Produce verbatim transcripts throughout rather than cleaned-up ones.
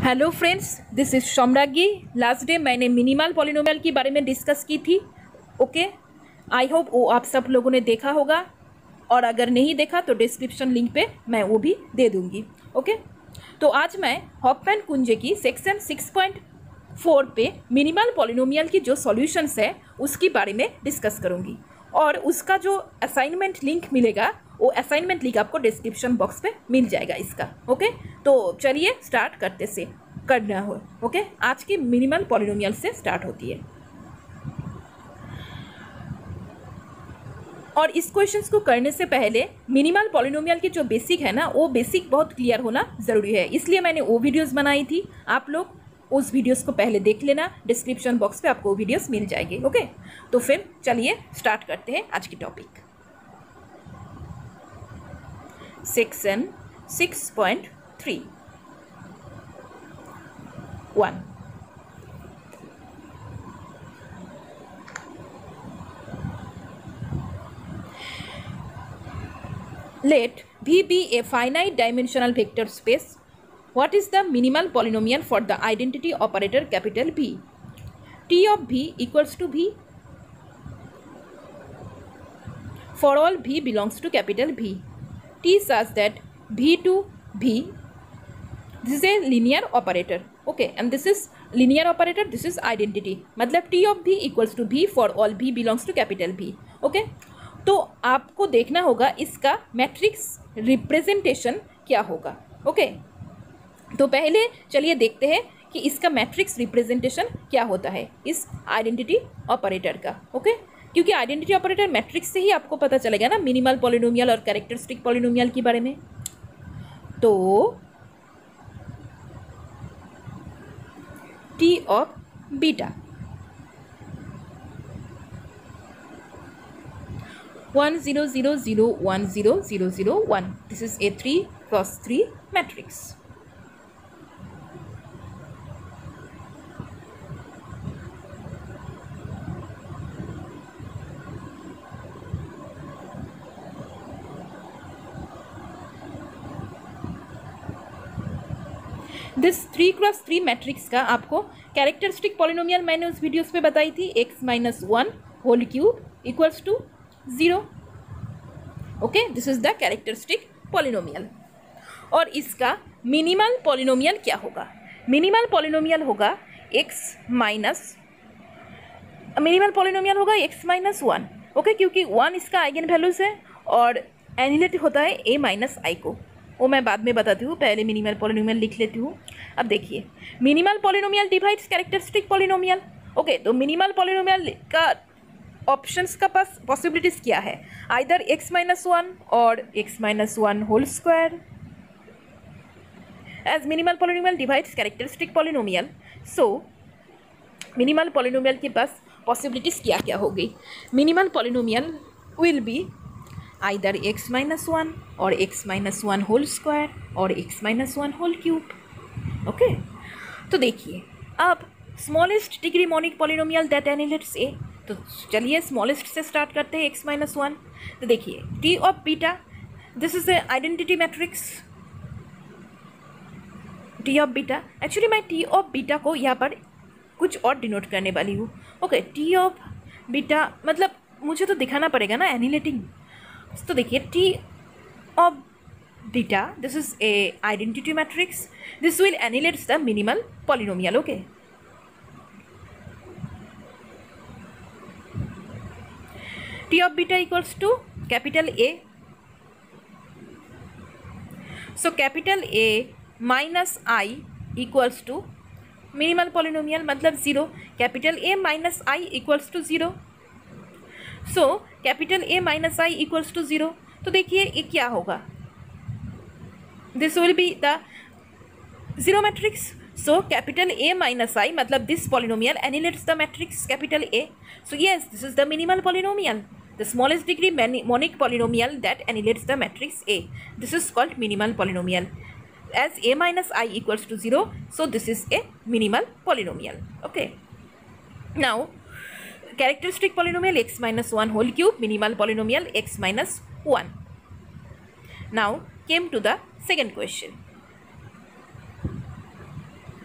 Hello friends, this is Samragyi. Last day मैंने minimal polynomial के बारे में डिस्कस की थी। ओके, आई होप वो आप सब लोगों ने देखा होगा, और अगर नहीं देखा तो डिस्क्रिप्शन लिंक पे मैं वो भी दे दूंगी। ओके, तो आज मैं हॉफमैन कुंजे की सेक्शन सिक्स पॉइंट फोर पे मिनिमल पॉलिनोमियल की जो सॉल्यूशंस है उसके बारे में डिस्कस करूंगी, और उसका जो असाइनमेंट लिंक मिलेगा वो असाइनमेंट लिंक आपको डिस्क्रिप्शन बॉक्स पे मिल जाएगा इसका। ओके, तो चलिए स्टार्ट करते से करना हो। ओके, आज की मिनिमल पॉलिनोमियल से स्टार्ट होती है, और इस क्वेश्चंस को करने से पहले मिनिमल पॉलिनोमियल के जो बेसिक है ना, वो बेसिक बहुत क्लियर होना ज़रूरी है। इसलिए मैंने वो वीडियोस बनाई थी, आप लोग उस वीडियोस को पहले देख लेना, डिस्क्रिप्शन बॉक्स पे आपको वो वीडियोस मिल जाएगी। ओके, तो फिर चलिए स्टार्ट करते हैं आज की topic. Section six point three one. Let V be a finite dimensional vector space. What is the minimal polynomial for the identity operator capital V? T of V equals to V for all V belongs to capital V. T such that V to V, this is a linear operator. Okay, and this is linear operator, this is identity. मतलब T of V equals to V for all V belongs to capital V. Okay, तो आपको देखना होगा इसका matrix representation क्या होगा। Okay, तो पहले चलिए देखते हैं कि इसका मैट्रिक्स रिप्रेजेंटेशन क्या होता है इस आइडेंटिटी ऑपरेटर का। ओके, क्योंकि आइडेंटिटी ऑपरेटर मैट्रिक्स से ही आपको पता चलेगा ना मिनिमल पॉलिनोमियल और कैरेक्टरिस्टिक पॉलिनोमियल के बारे में। तो T of beta one zero zero zero one zero zero zero one. This is a three cross three matrix. This three cross three matrix का आपको कैरेक्टरिस्टिक पॉलिनोमियल मैंने उस वीडियोस पे बताई थी, x minus one whole cube equals to zero. Okay, this is the characteristic polynomial. और इसका minimal polynomial क्या होगा? मिनिमल पॉलिनोमियल होगा एक्स माइनस मिनिमल पॉलिनोमियल होगा एक्स माइनस वन। ओके, क्योंकि वन इसका आइगन वैल्यूज है और एनिलेट होता है ए माइनस आई को, वो मैं बाद में बताती हूँ, पहले मिनिमल पॉलिनोमियल लिख लेती हूँ। अब देखिए, minimal polynomial divides characteristic polynomial. Okay, तो मिनिमल पॉलिनोमियल का ऑप्शंस का पास पॉसिबिलिटीज क्या है? आइदर एक्स माइनस वन और x minus one whole square. As minimal polynomial divides characteristic polynomial, so minimal polynomial के पास पॉसिबिलिटीज क्या क्या होगी? Minimal polynomial will be either x minus one और x minus one whole square और x minus one whole cube. Okay, तो देखिए अब smallest degree monic polynomial that annihilates A, तो चलिए स्मॉलेस्ट से स्टार्ट करते हैं, एक्स माइनस वन। तो देखिए T of beta, this is a identity matrix T of beta. Actually मैं टी ऑफ बीटा को यहाँ पर कुछ और डिनोट करने वाली हूँ। ओके, टी ऑफ बीटा मतलब मुझे तो दिखाना पड़ेगा ना एनिलेटिंग। तो देखिए T of beta, this is a identity matrix, this will annihilates the minimal polynomial. Okay, T of beta equals to capital A. So capital A minus I equals to minimal polynomial मतलब zero. Capital A minus I equals to zero. So capital A minus I equals to zero. तो देखिए ये क्या होगा? This will be the zero matrix. So capital A minus I मतलब this polynomial annihilates the matrix capital A. So yes, this is the minimal polynomial, the smallest degree monic polynomial that annihilates the matrix A. This is called minimal polynomial. As A minus I equals to zero, so this is a minimal polynomial. Okay. Now characteristic polynomial x minus one whole cube, minimal polynomial x minus one. Now came to the second question.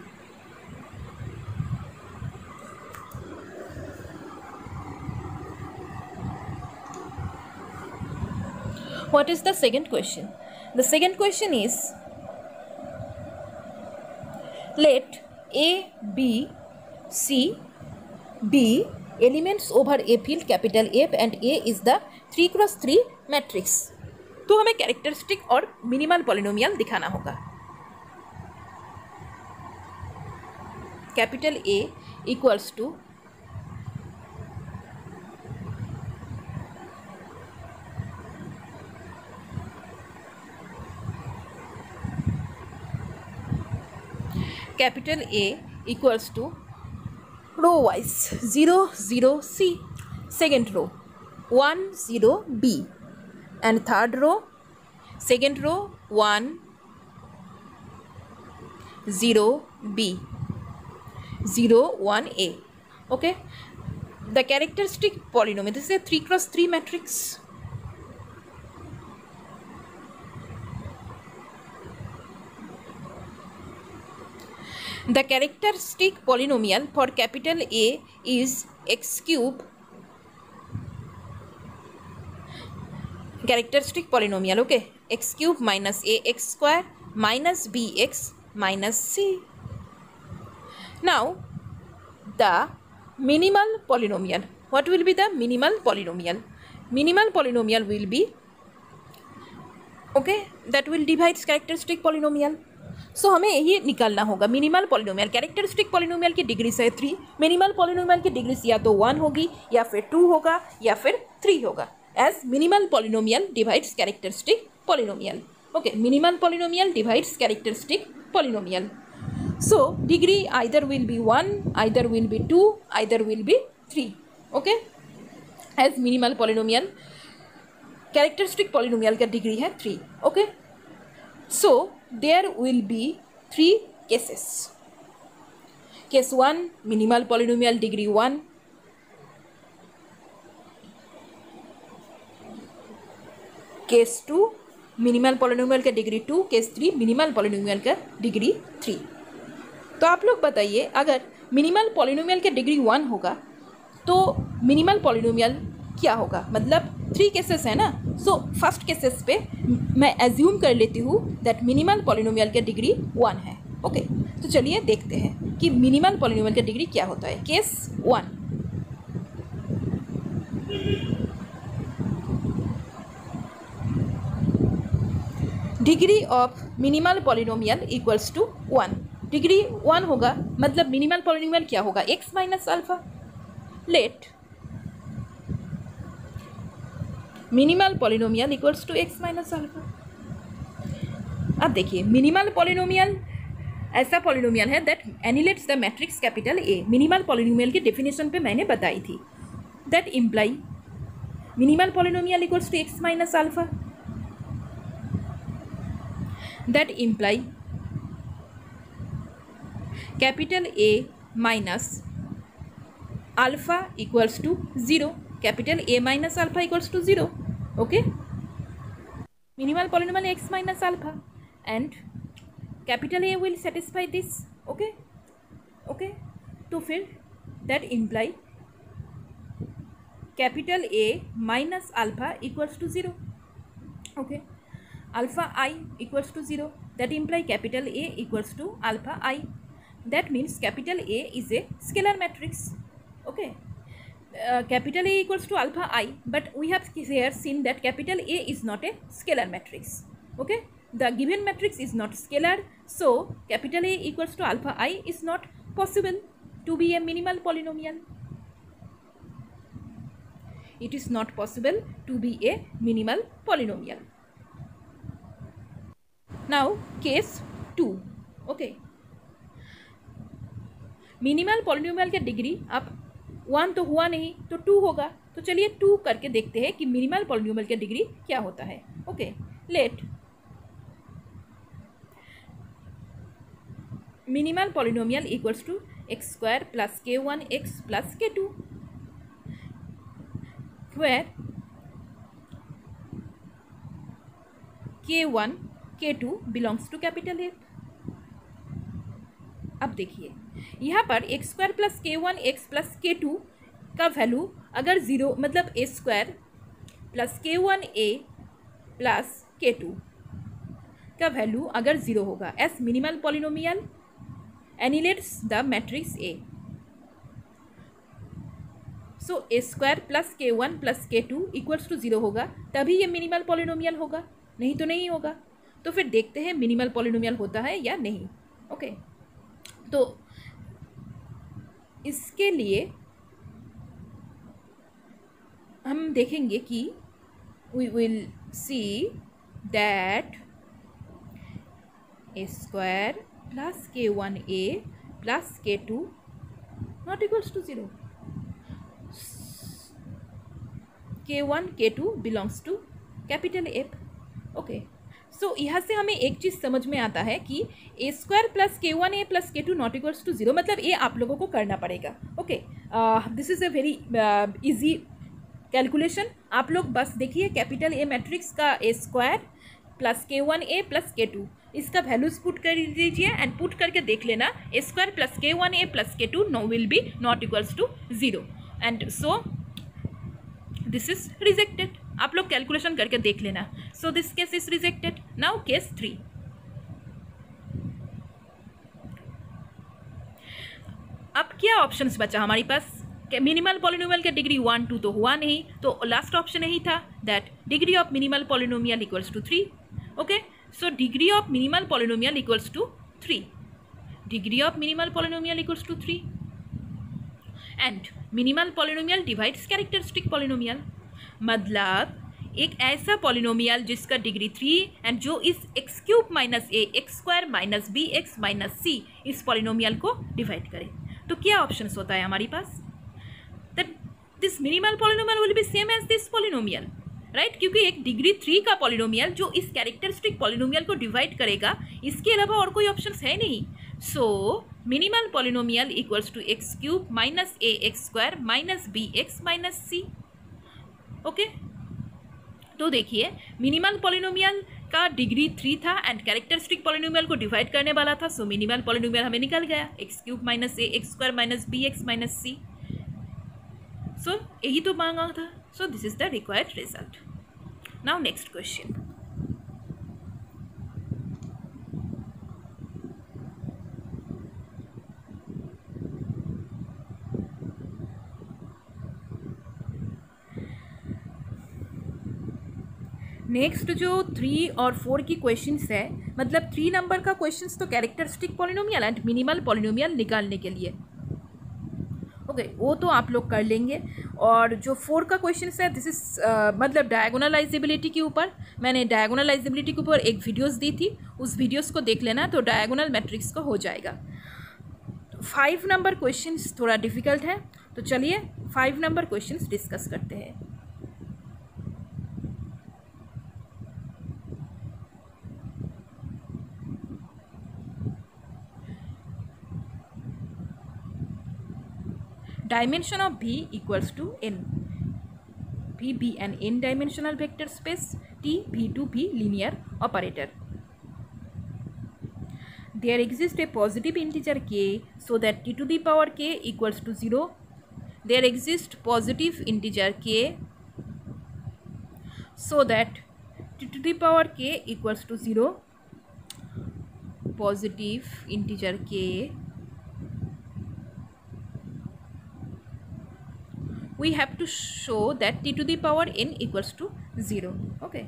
What is the second question? The second question is, let A, B, C, D elements over A field capital F and A is the three cross three matrix. तो हमें characteristic और minimal polynomial दिखाना होगा। Capital A equals to capital A equals to row wise zero zero C, second row one zero B, and third row second row one zero B, zero one A. Okay, the characteristic polynomial, this is a three cross three matrix. The characteristic polynomial for capital A is x cube. Characteristic polynomial, okay, x cube minus a x square minus bx minus c. Now the minimal polynomial, what will be the minimal polynomial? Minimal polynomial will be, okay, that will divide characteristic polynomial. So so, हमें ये निकालना होगा minimal polynomial. Characteristic polynomial की degree से three, minimal polynomial की degree या तो one होगी या फिर टू होगा या फिर थ्री होगा। As minimal polynomial divides characteristic polynomial. Okay, minimal polynomial divides characteristic polynomial. So degree either will be one, either will be two, either will be three. Okay, as minimal polynomial characteristic polynomial का degree है three. Okay, so there will be three cases. Case one, minimal polynomial degree one. Case two, minimal polynomial का degree two. Case three, minimal polynomial का degree three. तो आप लोग बताइए, अगर minimal polynomial का डिग्री वन होगा तो मिनिमल पॉलिनोमियल क्या होगा? मतलब थ्री केसेस है ना, सो फर्स्ट केसेस पे मैं एज्यूम कर लेती हूँ दैट मिनिमल पॉलिनोमियल का डिग्री वन है। ओके, तो चलिए देखते हैं कि मिनिमल पॉलिनोमियल का डिग्री क्या होता है। Case one, degree of minimal polynomial equals to one. Degree one होगा मतलब मिनिमल पॉलिनोमियल क्या होगा? X minus alpha. Let minimal polynomial equals to x minus alpha. अब देखिए, मिनिमल पॉलिनोमियल ऐसा पॉलिनोमियल है that annihilates the matrix capital A. Minimal polynomial की definition पे मैंने बताई थी, that imply minimal polynomial equals to x minus alpha, that imply capital A minus alpha equals to zero. Capital A minus alpha equals to zero. Okay, minimal polynomial x minus alpha and capital A will satisfy this. Okay okay, तो फिर that imply capital A minus alpha equals to zero. Okay, alpha I equals to zero, that imply capital A equals to alpha I. That means capital A is a scalar matrix. Okay, Uh, capital A equals to alpha I, but we have here seen that capital A is not a scalar matrix. Okay, the given matrix is not scalar, so capital A equals to alpha I is not possible to be a minimal polynomial. It is not possible to be a minimal polynomial. Now case two. Okay, minimal polynomial का degree आप one तो हुआ नहीं तो to होगा, तो चलिए to करके देखते हैं कि मिनिमल पॉलिनोमियल का डिग्री क्या होता है। Okay, let minimal polynomial equals to x square plus k one x plus k two, where k one k two belongs to capital F. अब देखिए यहाँ पर x square plus k one x plus k two का value अगर zero, मतलब A square plus k one A plus k two का value अगर zero होगा as minimal polynomial annihilates the matrix A. So A square plus k one plus k two equals to zero होगा, तभी ये minimal polynomial होगा, नहीं तो नहीं होगा। तो फिर देखते हैं मिनिमल पॉलिनोमियल होता है या नहीं। Okay okay. तो इसके लिए हम देखेंगे कि we will see that A square plus k one A plus k two not equals to zero. K one k two belongs to capital F. Okay, so यहाँ से हमें एक चीज़ समझ में आता है कि A square plus k one A plus k two not equals to zero, मतलब ये आप लोगों को करना पड़ेगा। Okay, this is a very easy calculation. आप लोग बस देखिए कैपिटल ए मैट्रिक्स का A square plus k one A plus k two, इसका वैल्यूज पुट कर दीजिए एंड पुट करके देख लेना A square plus k one A plus k two no will B not equals to zero and so this is rejected. आप लोग calculation करके देख लेना। So this case is rejected. Now case three. अब क्या ऑप्शंस बचा हमारे पास? मिनिमल पॉलिनोमियल का डिग्री वन टू तो हुआ नहीं, तो लास्ट ऑप्शन यही था that degree of minimal polynomial equals to three. Okay, so degree of minimal polynomial equals to three, degree of minimal polynomial equals to three and minimal polynomial divides characteristic polynomial. मतलब एक ऐसा polynomial जिसका degree three and जो इस x cube minus a x square minus b x minus c इस polynomial को divide करे। तो क्या ऑप्शंस होता है हमारे पास? That this minimal polynomial will be same as this polynomial, right? क्योंकि एक डिग्री थ्री का पॉलिनोमियल जो इस कैरेक्टरिस्टिक पॉलिनोमियल को डिवाइड करेगा, इसके अलावा और कोई ऑप्शंस है नहीं। So minimal polynomial equals to x cube minus a x square minus b x minus c. Okay, तो देखिए मिनिमल पॉलिनोमियल का डिग्री थ्री था एंड कैरेक्टरिस्टिक पॉलिनोमियल को डिवाइड करने वाला था। सो मिनिमल पॉलिनोमियल हमें निकल गया x cube minus a x square minus b x minus c. So यही तो मांगा था। So this is the required result. Now next question. Next जो थ्री और फोर की क्वेश्चंस है, मतलब थ्री नंबर का क्वेश्चंस तो characteristic polynomial and minimal polynomial निकालने के लिए। ओके okay, वो तो आप लोग कर लेंगे। और जो फोर का क्वेश्चन है दिस इज मतलब डायगोनलाइजेबिलिटी के ऊपर। मैंने डायगोनलाइजेबिलिटी के ऊपर एक वीडियोस दी थी, उस वीडियोस को देख लेना, तो डायगोनल मैट्रिक्स का हो जाएगा। फाइव नंबर क्वेश्चन थोड़ा डिफिकल्ट है, तो चलिए फाइव नंबर क्वेश्चन डिस्कस करते हैं। dimension of V equals to n. V be an n dimensional vector space, T V to be linear operator. There exists a positive integer k so that t to the power k equals to zero. There exists positive integer k so that t to the power k equals to zero. Positive integer k we have to show that t to the power n equals to zero. Okay,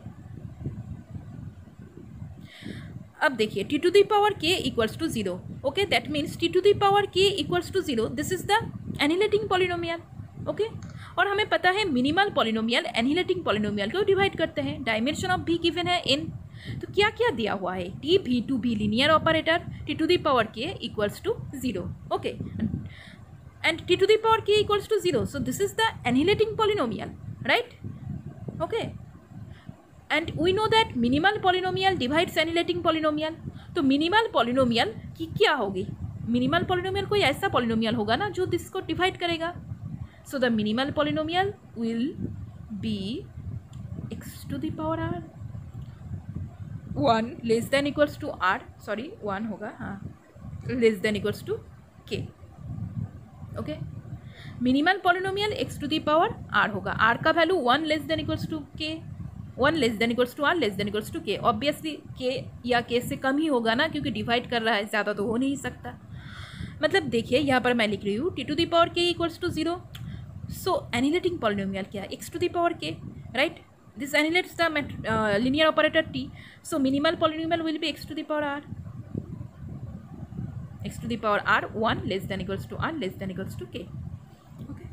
अब देखिए t to the power k equals to zero. Okay, that means t to the power k equals to zero. This is the annihilating polynomial. Okay, और हमें पता है minimal polynomial annihilating polynomial को divide करते हैं। Dimension of v given है n, तो क्या क्या दिया हुआ है? t v to b linear operator, t to the power k equals to zero. Okay, and t to the power k equals to zero. So this is the annihilating polynomial, right? Okay, and we know that minimal polynomial divides annihilating polynomial. तो minimal polynomial की क्या होगी? minimal polynomial कोई ऐसा polynomial होगा ना जो इसको divide करेगा. So the minimal polynomial will be x to the power r one less than equals to r, sorry one होगा, हाँ, less than equals to k. Okay, minimal polynomial x to the power r होगा, r का value one less than equals to k. One less than equals to r less than equals to k. Obviously k या के से कम ही होगा ना, क्योंकि divide कर रहा है, ज़्यादा तो हो नहीं सकता। मतलब देखिए यहाँ पर मैं लिख रही हूँ T to the power k equals to zero. So annihilating polynomial क्या है, x to the power k, right. This annihilates the linear operator T. So minimal polynomial will be x to the power r, x to the power r one less than equals to r less than equals to k. Okay.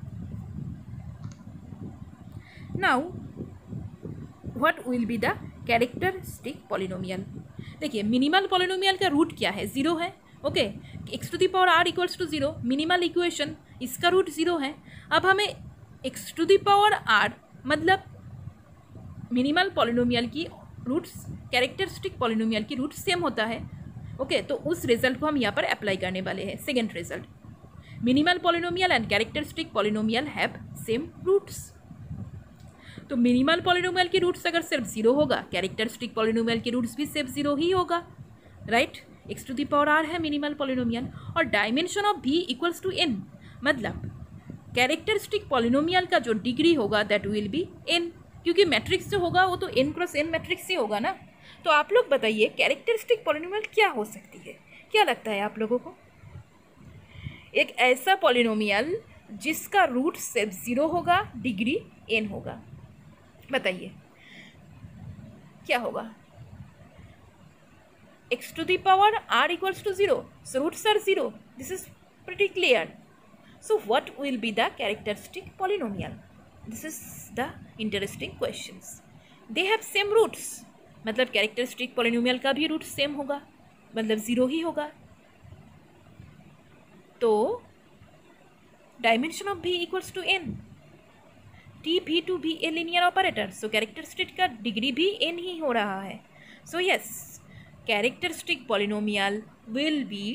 Now what will be the characteristic polynomial? देखिए minimal polynomial का root क्या है, zero है। Okay, x to the power r equals to zero, minimal equation, इसका root zero है। अब हमें x to the power r मतलब मिनिमल पॉलिनोमियल की रूट्स कैरेक्टरिस्टिक पॉलिनोमियल की रूट सेम होता है। ओके okay, तो उस रिजल्ट को हम यहाँ पर अप्लाई करने वाले हैं। Second result, minimal polynomial and characteristic polynomial have same roots. तो मिनिमल पॉलिनोमियल की रूट्स अगर सिर्फ जीरो होगा, कैरेक्टरिस्टिक पॉलिनोमियल की रूट्स भी सिर्फ जीरो ही होगा, right. X to the power r है मिनिमल पॉलिनोमियल, और dimension of V equals to n, मतलब कैरेक्टरिस्टिक पॉलिनोमियल का जो डिग्री होगा दैट विल बी एन, क्योंकि मैट्रिक्स जो होगा वो तो एन क्रॉस एन मैट्रिक्स ही होगा ना। तो आप लोग बताइए कैरेक्टरिस्टिक पॉलिनोमियल क्या हो सकती है, क्या लगता है आप लोगों को? एक ऐसा पॉलिनोमियल जिसका रूट सिर्फ जीरो होगा, डिग्री एन होगा, बताइए क्या होगा? X to the power r equals to zero, so roots are zero, this is pretty clear. So what will be the characteristic polynomial? This is the interesting questions. They have same roots, मतलब characteristic polynomial का भी root same होगा, मतलब zero ही होगा। तो dimension of V equals to n, T V to V a linear operator, so characteristic का degree भी एन ही हो रहा है। So yes, characteristic polynomial will be,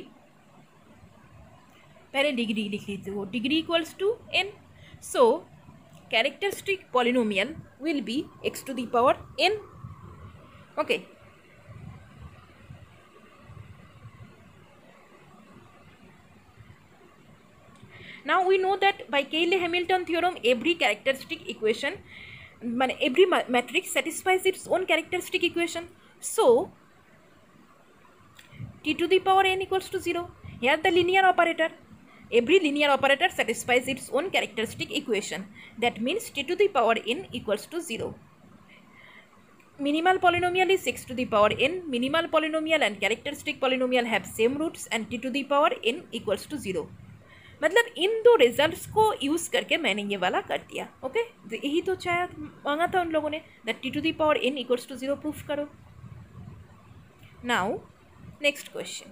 पहले डिग्री लिख लीजिए, वो degree equals to n. So characteristic polynomial will be x to the power n. Okay. Now we know that by Cayley-Hamilton theorem, every characteristic equation, every matrix satisfies its own characteristic equation. So, t to the power n equals to zero. Here the linear operator. Every linear operator satisfies its own characteristic equation. That means t to the power n equals to zero. Minimal polynomial is x to the power n. Minimal polynomial and characteristic polynomial have same roots and t to the power n equals to zero. मतलब इन दो results को use करके मैंने ये वाला कर दिया। Okay, यही तो चाहे मांगा था उन लोगों ने, that T to the power n equals to zero proof करो। Now next question,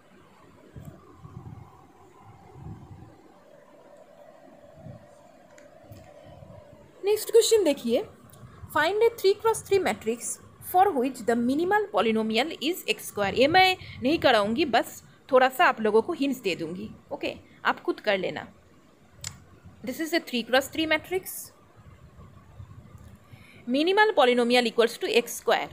next question देखिए, find a three cross three matrix for which the minimal polynomial is x square. ये मैं नहीं कराऊंगी, बस थोड़ा सा आप लोगों को हिंट्स दे दूंगी। ओके okay, आप खुद कर लेना। This is a three cross three matrix, minimal polynomial equals to x square.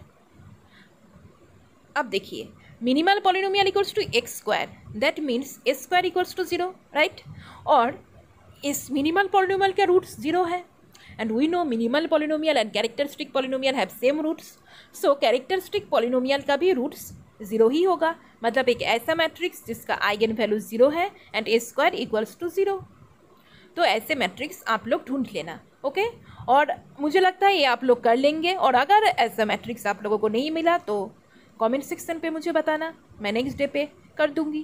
अब देखिए minimal polynomial equals to x square, that means A square equals to zero, right. और इस मिनिमल पॉलिनोमियल का roots zero है, and we know minimal polynomial and characteristic polynomial have same roots, so characteristic polynomial का भी roots zero ही होगा, मतलब एक ऐसा मैट्रिक्स जिसका आइगन वैल्यू जीरो है and A square equals to zero. तो ऐसे मैट्रिक्स आप लोग ढूंढ लेना। Okay okay? और मुझे लगता है ये आप लोग कर लेंगे, और अगर ऐसा मैट्रिक्स आप लोगों को नहीं मिला तो कमेंट सेक्शन पे मुझे बताना, मैं नेक्स्ट डे पे कर दूंगी।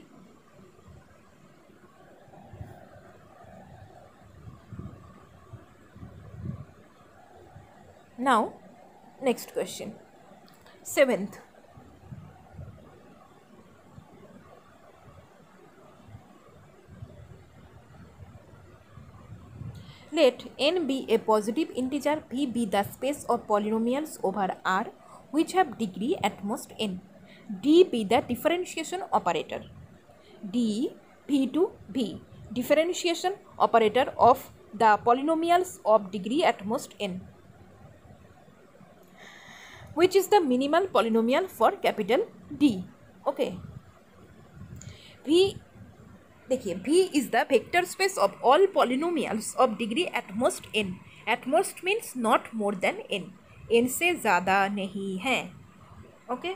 Now, next question, seventh. Let n be a positive integer, p be the space of polynomials over R which have degree at most n. D be the differentiation operator. D, v to v, differentiation operator of the polynomials of degree at most n. Which is the minimal polynomial for capital D? Okay. V, देखिए V is the vector space of all polynomials of degree at most n. At most means not more than n. N से ज़्यादा नहीं है। Okay,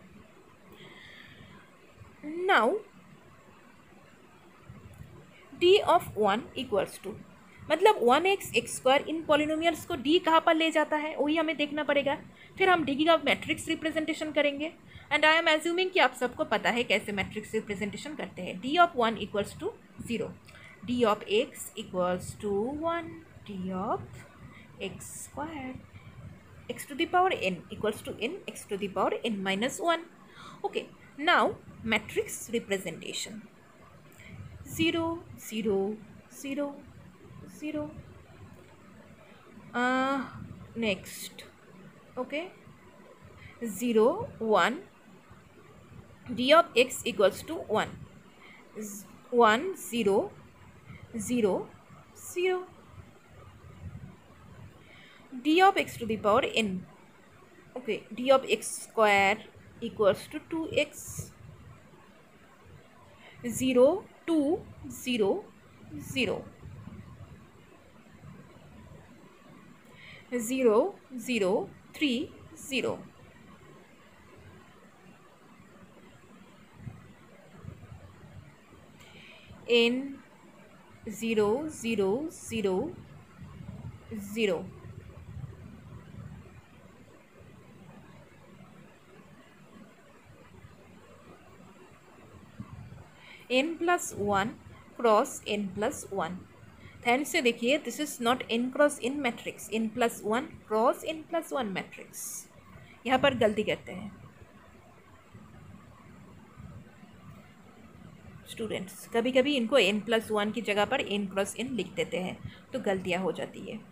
now D of one equals to, मतलब one x x square इन polynomials को D कहाँ पर ले जाता है वही हमें देखना पड़ेगा। फिर हम डी का मैट्रिक्स रिप्रेजेंटेशन करेंगे। एंड आई एम एज्यूमिंग कि आप सबको पता है कैसे मैट्रिक्स रिप्रेजेंटेशन करते हैं। D of one equals to zero, D of x equals to one, D of x square x to the power n equals to n x to the power n minus one. Okay, now matrix representation zero zero zero zero. Uh, next, okay, zero one, d of x equals to one, one zero zero zero. d of x to the power n, okay, d of x square equals to two x, zero two zero zero, zero zero three zero, n zero zero zero zero, n plus one cross n plus one. ध्यान से देखिए, this is not n cross n matrix, n plus one cross n plus one matrix. यहाँ पर गलती करते हैं students, कभी कभी इनको n प्लस वन की जगह पर n क्रॉस n लिख देते हैं तो गलतियाँ हो जाती है।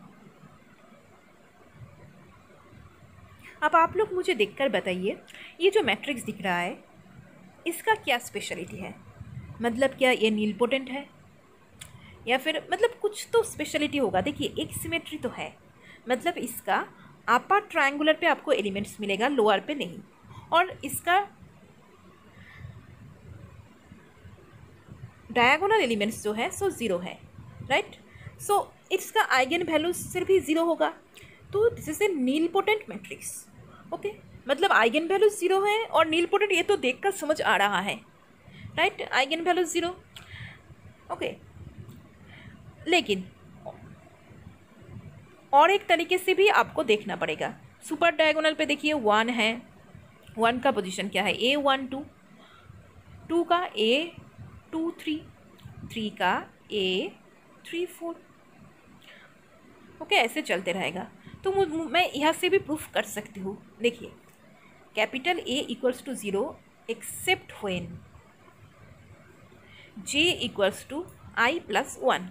अब आप लोग मुझे देखकर बताइए, ये जो मैट्रिक्स दिख रहा है इसका क्या स्पेशलिटी है? मतलब क्या ये नीलपोटेंट है या फिर मतलब कुछ तो स्पेशलिटी होगा। देखिए, एक सिमेट्री तो है, मतलब इसका अपर ट्रायंगुलर पे आपको एलिमेंट्स मिलेगा, लोअर पे नहीं, और इसका डायगोनल एलिमेंट्स जो है सो ज़ीरो है, राइट। सो इसका आइगन वैल्यू सिर्फ ही ज़ीरो होगा, तो this is a nilpotent matrix. Okay, मतलब आइगन वैल्यू ज़ीरो है और नीलपोटेंट, ये तो देखकर समझ आ रहा है, right, eigenvalue zero. Okay, लेकिन और एक तरीके से भी आपको देखना पड़ेगा। सुपर डायगोनल पे देखिए वन है, वन का पोजीशन क्या है? ए वन टू, टू का ए टू थ्री, थ्री का ए थ्री फोर। ओके, ऐसे चलते रहेगा। तो मैं यहाँ से भी प्रूफ कर सकती हूँ। देखिए, capital A equals to zero except when j equals to i plus one.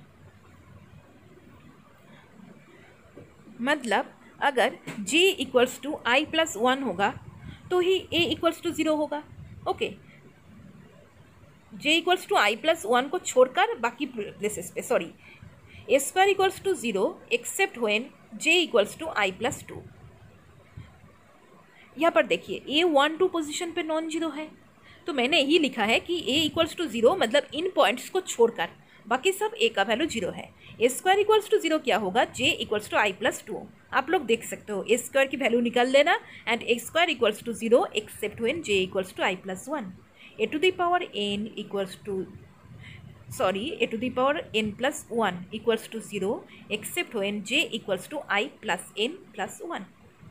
मतलब अगर j equals to i plus one होगा तो ही a इक्वल्स टू ज़ीरो होगा। Okay, j equals to i plus one को छोड़कर बाकी प्लेसेस पे, sorry, A square equals to zero except when j equals to i plus two. यहाँ पर देखिए ए वन टू पोजिशन पे नॉन जीरो है, तो मैंने यही लिखा है कि a इक्वल्स टू ज़ीरो मतलब इन पॉइंट्स को छोड़कर बाकी सब a का वैल्यू जीरो है। A square equals to zero क्या होगा? j equals to i plus two. आप लोग देख सकते हो, ए स्क्वायर की वैल्यू निकाल लेना and A square equals to zero except when j equals to i plus one. A to the power n equals to sorry A to the power n plus one equals to zero except when j equals to i plus n plus one.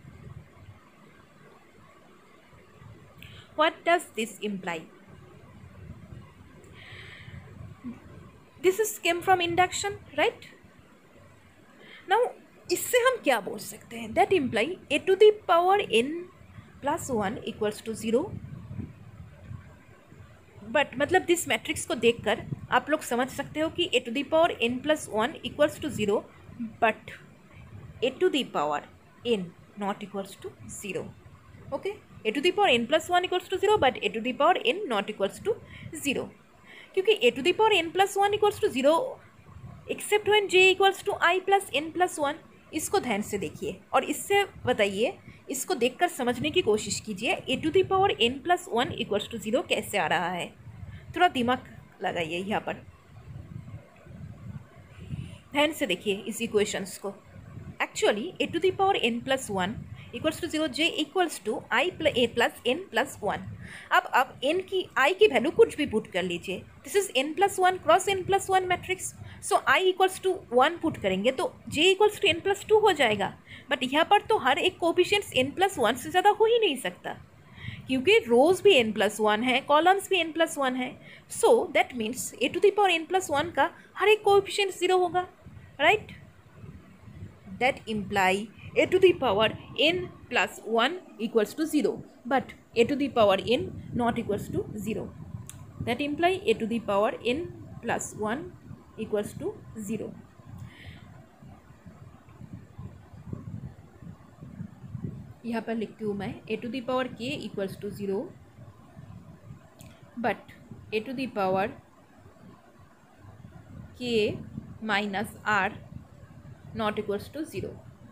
What does this imply? This is came from induction, right? Now इससे हम क्या बोल सकते हैं? That imply a to the power n plus one equals to zero. But मतलब this matrix को देखकर आप लोग समझ सकते हो कि a to the power n plus one equals to zero, but a to the power n not equals to zero. Okay, a to the power n plus one equals to zero but a to the power n not equals to zero, क्योंकि a to the power n plus one equals to zero except when j equals to i plus n plus one. इसको ध्यान से देखिए और इससे बताइए, इसको देखकर समझने की कोशिश कीजिए a to the power n plus one equals to zero कैसे आ रहा है। थोड़ा दिमाग लगाइए यहाँ पर, ध्यान से देखिए इस इक्वेशंस को। actually a to the power n plus one equals to zero, j equals to I plus a plus n plus one. अब अब n की i की वैल्यू कुछ भी पुट कर लीजिए. This is n plus one cross n plus one matrix. So i equals to one put करेंगे तो j equals to n plus two हो जाएगा. बट यहाँ पर तो हर एक कोफिशिएंट्स n प्लस वन से ज़्यादा हो ही नहीं सकता, क्योंकि रोज भी n प्लस वन है, कॉलम्स भी n प्लस वन है. So that means a to the power n plus one का हर एक कोफिशिएंट जीरो होगा, right. That imply a to the power n plus one equals to zero, but a to the power n not equals to zero. That imply a to the power n plus one equals to zero. यहाँ पर लिखती हूँ मैं a to the power k equals to zero, but a to the power k minus r not equals to zero,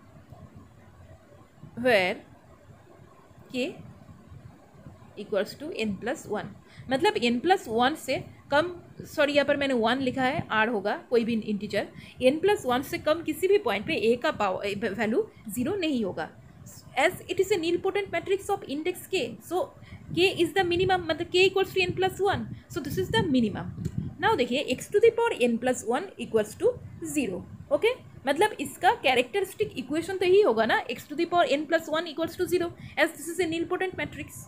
where k equals to n plus one. मतलब n plus one से कम, sorry यहाँ पर मैंने one लिखा है, r होगा कोई भी इंटीजर. n प्लस वन से कम किसी भी पॉइंट पे a का पावर वैल्यू जीरो नहीं होगा, as it is a nilpotent matrix of index k. So k is the minimum, मतलब k equals to n plus one, so this is the minimum. Now देखिए x to the power n plus one equals to zero. Okay, मतलब इसका characteristic equation तो यही होगा ना, x to the power n plus one equals to zero, as this is a nilpotent matrix.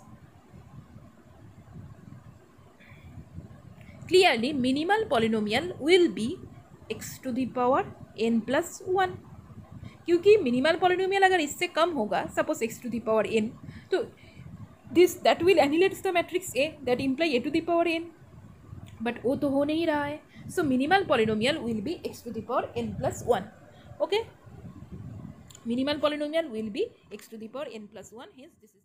Clearly minimal polynomial will be x to the power n plus one, क्योंकि minimal polynomial अगर इससे कम होगा, suppose x to the power n, तो this that will annihilates the matrix a that imply a to the power n, but वो तो हो नहीं रहा है. So minimal polynomial will be x to the power n plus one. Okay, minimal polynomial will be x to the power n plus one. Hence this is